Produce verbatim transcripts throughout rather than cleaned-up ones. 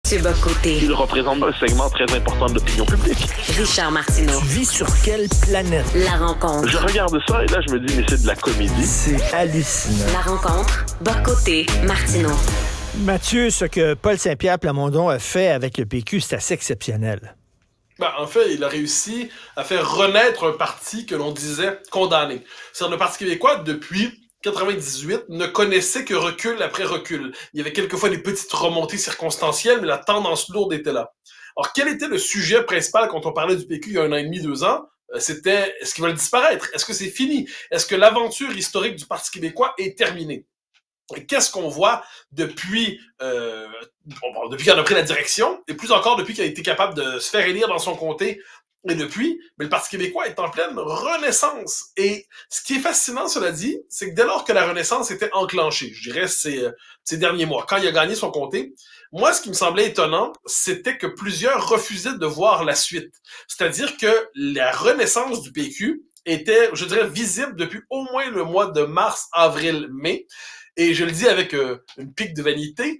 Mathieu Bock-Côté. Il représente un segment très important de l'opinion publique. Richard Martineau. Tu vis sur quelle planète? La rencontre. Je regarde ça et là, je me dis, mais c'est de la comédie. C'est hallucinant. La rencontre. Bock-Côté. Martineau. Mathieu, ce que Paul Saint-Pierre Plamondon a fait avec le P Q, c'est assez exceptionnel. Ben, en fait, il a réussi à faire renaître un parti que l'on disait condamné. C'est-à-dire le Parti québécois, depuis quatre-vingt-dix-huit, ne connaissait que recul après recul. Il y avait quelquefois des petites remontées circonstancielles, mais la tendance lourde était là. Alors, quel était le sujet principal quand on parlait du P Q il y a un an et demi, deux ans? C'était, est-ce qu'ils veulent disparaître? Est-ce que c'est fini? Est-ce que l'aventure historique du Parti québécois est terminée? Et qu'est-ce qu'on voit depuis, euh, depuis qu'il en a pris la direction, et plus encore depuis qu'il a été capable de se faire élire dans son comté, et depuis, mais le Parti québécois est en pleine renaissance. Et ce qui est fascinant, cela dit, c'est que dès lors que la renaissance était enclenchée, je dirais ces, ces derniers mois, quand il a gagné son comté, moi, ce qui me semblait étonnant, c'était que plusieurs refusaient de voir la suite. C'est-à-dire que la renaissance du P Q était, je dirais, visible depuis au moins le mois de mars, avril, mai. Et je le dis avec euh, une pique de vanité.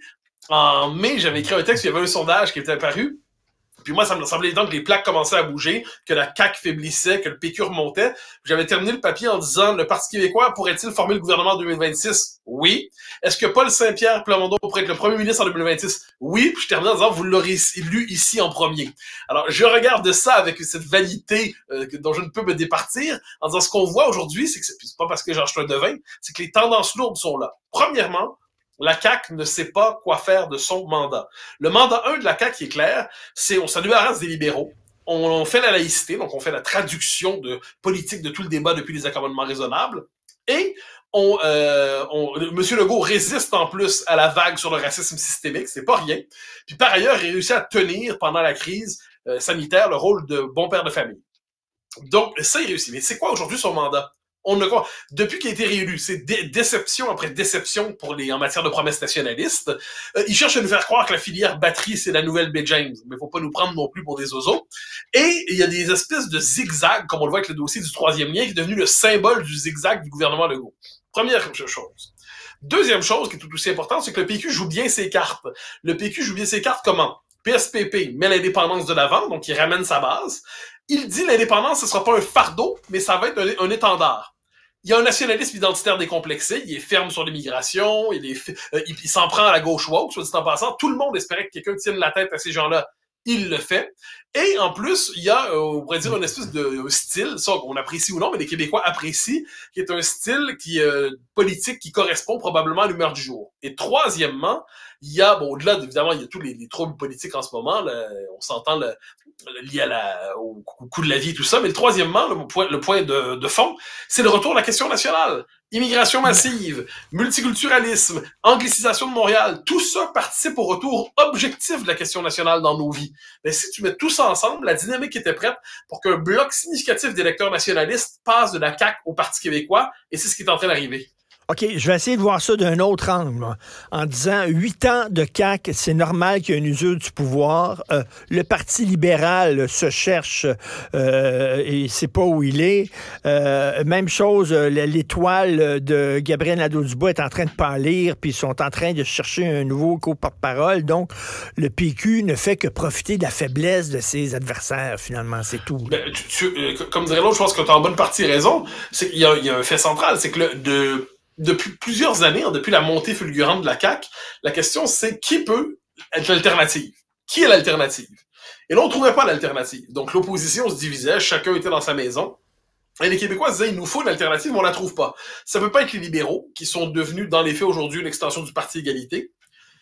En mai, j'avais écrit un texte, il y avait un sondage qui était apparu. Puis moi, ça me semblait évident que les plaques commençaient à bouger, que la C A Q faiblissait, que le P Q remontait. J'avais terminé le papier en disant, le Parti québécois pourrait-il former le gouvernement en deux mille vingt-six? Oui. Est-ce que Paul Saint-Pierre Plamondon pourrait être le premier ministre en deux mille vingt-six? Oui. Puis je termine en disant, vous l'aurez lu ici en premier. Alors, je regarde ça avec cette vanité euh, dont je ne peux me départir, en disant, ce qu'on voit aujourd'hui, c'est que c'est, c'est pas parce que j'en suis un devin, c'est que les tendances lourdes sont là. Premièrement, la C A Q ne sait pas quoi faire de son mandat. Le mandat un de la C A Q qui est clair, c'est on s'en débarrasse des libéraux, on fait la laïcité, donc on fait la traduction de politique de tout le débat depuis les accommodements raisonnables, et on, euh, on, M. Legault résiste en plus à la vague sur le racisme systémique, c'est pas rien. Puis par ailleurs, il réussit à tenir pendant la crise euh, sanitaire le rôle de bon père de famille. Donc ça, il réussit. Mais c'est quoi aujourd'hui son mandat? On ne croit. Depuis qu'il a été réélu, c'est dé- déception après déception pour les en matière de promesses nationalistes. Euh, il cherche à nous faire croire que la filière batterie, c'est la nouvelle Baie James, mais faut pas nous prendre non plus pour des oiseaux. Et il y a des espèces de zigzags, comme on le voit avec le dossier du troisième lien, qui est devenu le symbole du zigzag du gouvernement Legault. Première chose. Deuxième chose, qui est tout aussi importante, c'est que le P Q joue bien ses cartes. Le P Q joue bien ses cartes comment? P S P P met l'indépendance de l'avant, donc il ramène sa base. Il dit l'indépendance, ce sera pas un fardeau, mais ça va être un, un étendard. Il y a un nationalisme identitaire décomplexé, il est ferme sur l'immigration, il, est, euh, il, il s'en prend à la gauche woke, soit dit en passant. Tout le monde espérait que quelqu'un tienne la tête à ces gens-là. Il le fait. Et en plus, il y a, euh, on pourrait dire, une espèce de style, ça qu'on apprécie ou non, mais les Québécois apprécient, qui est un style qui euh, politique qui correspond probablement à l'humeur du jour. Et troisièmement, il y a, bon, au-delà, évidemment, il y a tous les, les troubles politiques en ce moment, là, on s'entend le, le, lié à la, au, au coût de la vie et tout ça, mais troisièmement, le point, le point de, de fond, c'est le retour de la question nationale. Immigration massive, multiculturalisme, anglicisation de Montréal, tout ça participe au retour objectif de la question nationale dans nos vies. Mais si tu mets tout ça ensemble, la dynamique était prête pour qu'un bloc significatif d'électeurs nationalistes passe de la C A Q au Parti québécois, et c'est ce qui est en train d'arriver. OK, je vais essayer de voir ça d'un autre angle, là, en disant huit ans de C A Q, c'est normal qu'il y ait une usure du pouvoir. Euh, le Parti libéral se cherche euh, et sait pas où il est. Euh, même chose, l'étoile de Gabriel Nadeau-Dubois est en train de pâlir, puis ils sont en train de chercher un nouveau co-porte-parole. Donc, le P Q ne fait que profiter de la faiblesse de ses adversaires, finalement, c'est tout. Ben, tu, tu, euh, comme dirait l'autre, je pense que tu as en bonne partie raison. C'est qu'il y a, il y a un fait central, c'est que le, de depuis plusieurs années, hein, depuis la montée fulgurante de la C A Q, la question c'est qui peut être l'alternative? Qui est l'alternative? Et là, on trouvait pas l'alternative. Donc l'opposition se divisait, chacun était dans sa maison. Et les Québécois disaient, il nous faut une alternative, mais on la trouve pas. Ça peut pas être les libéraux, qui sont devenus, dans les faits aujourd'hui, une extension du Parti Égalité.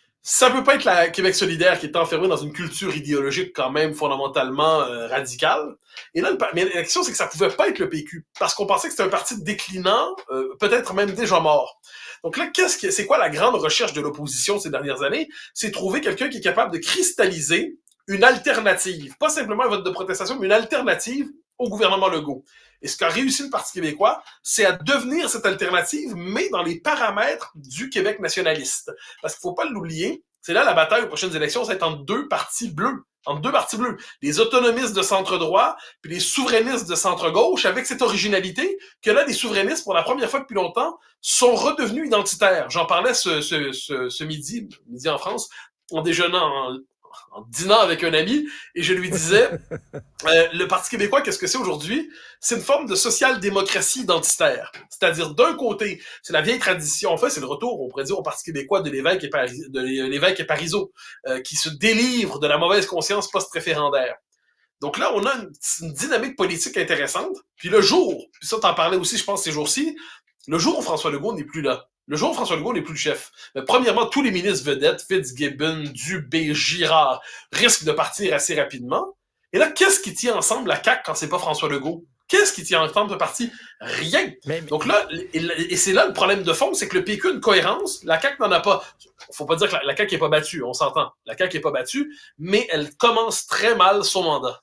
Ça peut pas être la Québec solidaire qui est enfermée dans une culture idéologique quand même fondamentalement euh, radicale. Et là, le, mais la question, c'est que ça pouvait pas être le P Q, parce qu'on pensait que c'était un parti déclinant, euh, peut-être même déjà mort. Donc là, qu'est-ce que c'est quoi la grande recherche de l'opposition ces dernières années? C'est trouver quelqu'un qui est capable de cristalliser une alternative, pas simplement un vote de protestation, mais une alternative au gouvernement Legault. Et ce qu'a réussi le Parti québécois, c'est à devenir cette alternative, mais dans les paramètres du Québec nationaliste. Parce qu'il faut pas l'oublier, c'est là la bataille aux prochaines élections, ça va être entre deux partis bleus. Entre deux partis bleus. Les autonomistes de centre-droit, puis les souverainistes de centre-gauche, avec cette originalité que là, les souverainistes, pour la première fois depuis longtemps, sont redevenus identitaires. J'en parlais ce, ce, ce, ce midi, midi en France, en déjeunant, en, en dînant avec un ami, et je lui disais, euh, le Parti québécois, qu'est-ce que c'est aujourd'hui? C'est une forme de social-démocratie identitaire. C'est-à-dire, d'un côté, c'est la vieille tradition, en fait, c'est le retour, on pourrait dire, au Parti québécois de l'évêque et, Pari- de l'évêque et Parizeau, euh, qui se délivre de la mauvaise conscience post-référendaire. Donc là, on a une, une dynamique politique intéressante. Puis le jour, puis ça t'en parlais aussi, je pense, ces jours-ci, le jour où François Legault n'est plus là, le jour où François Legault n'est plus le chef, mais premièrement, tous les ministres vedettes, Fitzgibbon, Dubé, Girard, risquent de partir assez rapidement. Et là, qu'est-ce qui tient ensemble la C A Q quand c'est pas François Legault? Qu'est-ce qui tient ensemble le parti? Rien. Mais, mais... Donc là, et, et c'est là le problème de fond, c'est que le P Q a une cohérence, la C A Q n'en a pas. Faut pas dire que la, la C A Q est pas battue, on s'entend. La C A Q est pas battue, mais elle commence très mal son mandat.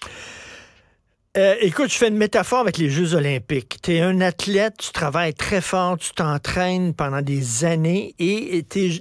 Euh, écoute, je fais une métaphore avec les Jeux olympiques. Tu es un athlète, tu travailles très fort, tu t'entraînes pendant des années et tu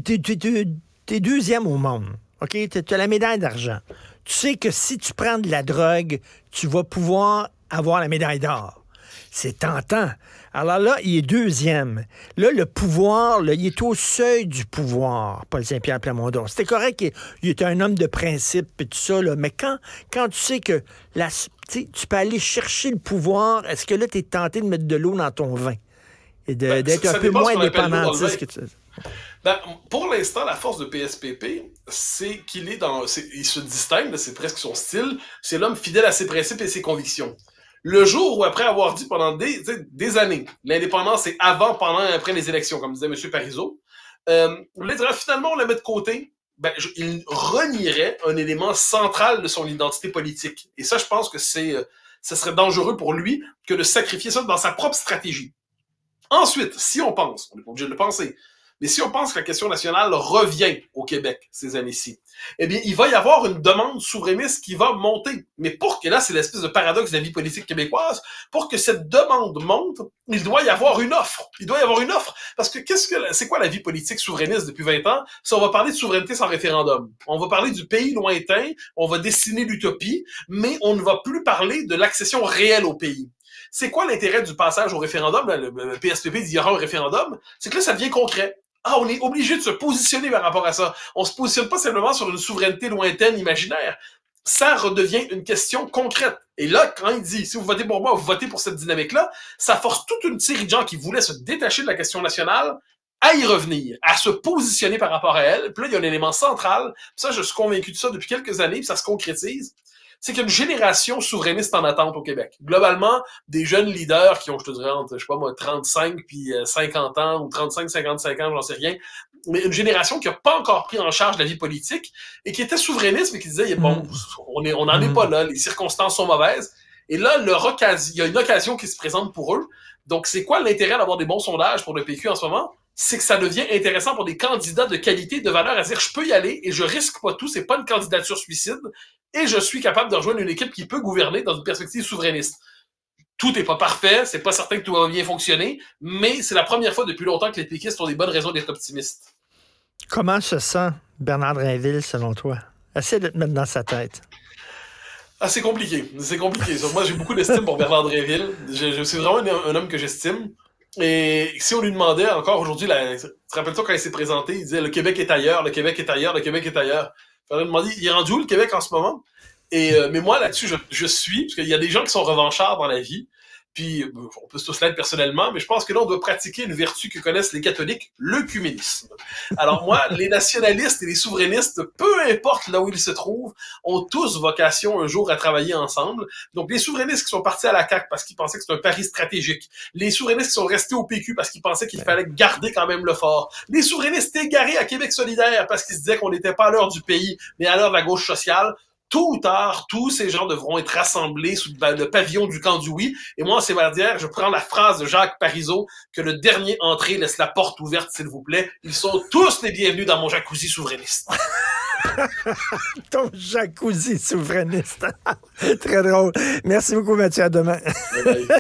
es deuxième au monde. OK? Tu as la médaille d'argent. Tu sais que si tu prends de la drogue, tu vas pouvoir avoir la médaille d'or. C'est tentant. Alors là, il est deuxième. Là, le pouvoir, là, il est au seuil du pouvoir, Paul Saint-Pierre Plamondon. C'était correct qu'il il était un homme de principe et tout ça, là, mais quand, quand tu sais que la, tu peux aller chercher le pouvoir, est-ce que là, tu es tenté de mettre de l'eau dans ton vin et de, ben, d'être un peu moins indépendantiste que tu... Ben, pour l'instant, la force de P S P P, c'est qu'il est dans... C'est, il se distingue, c'est presque son style, c'est l'homme fidèle à ses principes et ses convictions. Le jour où, après avoir dit pendant des, des années, l'indépendance c'est avant, pendant et après les élections, comme disait M. Parizeau, euh, finalement on la met de côté, ben, je, il renierait un élément central de son identité politique. Et ça, je pense que c'est, euh, ça serait dangereux pour lui que de sacrifier ça dans sa propre stratégie. Ensuite, si on pense, on n'est pas obligé de le penser, mais si on pense que la question nationale revient au Québec ces années-ci, eh bien, il va y avoir une demande souverainiste qui va monter. Mais pour que, là, c'est l'espèce de paradoxe de la vie politique québécoise, pour que cette demande monte, il doit y avoir une offre. Il doit y avoir une offre. Parce que qu'est-ce que, c'est quoi la vie politique souverainiste depuis vingt ans? Si on va parler de souveraineté sans référendum. On va parler du pays lointain, on va dessiner l'utopie, mais on ne va plus parler de l'accession réelle au pays. C'est quoi l'intérêt du passage au référendum? Le P S P P dit qu'il y aura un référendum. C'est que là, ça devient concret. Ah, on est obligé de se positionner par rapport à ça. On se positionne pas simplement sur une souveraineté lointaine, imaginaire. Ça redevient une question concrète. Et là, quand il dit, si vous votez pour moi, vous votez pour cette dynamique-là, ça force toute une série de gens qui voulaient se détacher de la question nationale à y revenir, à se positionner par rapport à elle. Puis là, il y a un élément central. Puis ça, je suis convaincu de ça depuis quelques années, puis ça se concrétise. C'est qu'il y a une génération souverainiste en attente au Québec. Globalement, des jeunes leaders qui ont, je te dirais, entre, je sais pas moi, trente-cinq puis cinquante ans, ou trente-cinq, cinquante-cinq ans, j'en sais rien, mais une génération qui n'a pas encore pris en charge la vie politique et qui était souverainiste, mais qui disait, bon, on est, on n'en est pas là, les circonstances sont mauvaises. Et là, leur occasion, il y a une occasion qui se présente pour eux. Donc, c'est quoi l'intérêt d'avoir des bons sondages pour le P Q en ce moment? C'est que ça devient intéressant pour des candidats de qualité, de valeur, à dire, je peux y aller et je risque pas tout, c'est pas une candidature suicide, et je suis capable de rejoindre une équipe qui peut gouverner dans une perspective souverainiste. Tout n'est pas parfait, c'est pas certain que tout va bien fonctionner, mais c'est la première fois depuis longtemps que les péquistes ont des bonnes raisons d'être optimistes. Comment se sent Bernard Drinville, selon toi? Essaie de te mettre dans sa tête. Ah, c'est compliqué, c'est compliqué. Moi, j'ai beaucoup d'estime pour Bernard Drinville. Je, je, c'est vraiment un, un homme que j'estime. Et si on lui demandait encore aujourd'hui, la, tu te rappelles-toi quand il s'est présenté, il disait « Le Québec est ailleurs, le Québec est ailleurs, le Québec est ailleurs ». Il fallait demander, il est rendu où le Québec en ce moment? Et euh, mais moi là-dessus, je, je suis, parce qu'il y a des gens qui sont revanchards dans la vie, puis on peut tous l'être personnellement, mais je pense que là, on doit pratiquer une vertu que connaissent les catholiques, l'œcuménisme. Alors moi, les nationalistes et les souverainistes, peu importe là où ils se trouvent, ont tous vocation un jour à travailler ensemble. Donc les souverainistes qui sont partis à la C A Q parce qu'ils pensaient que c'était un pari stratégique, les souverainistes qui sont restés au P Q parce qu'ils pensaient qu'il fallait garder quand même le fort, les souverainistes égarés à Québec solidaire parce qu'ils se disaient qu'on n'était pas à l'heure du pays, mais à l'heure de la gauche sociale, tôt ou tard, tous ces gens devront être rassemblés sous le pavillon du camp du oui. Et moi, en Sévardière, je prends la phrase de Jacques Parizeau, que le dernier entré laisse la porte ouverte, s'il vous plaît. Ils sont tous les bienvenus dans mon jacuzzi souverainiste. Ton jacuzzi souverainiste. Très drôle. Merci beaucoup, Mathieu. À demain.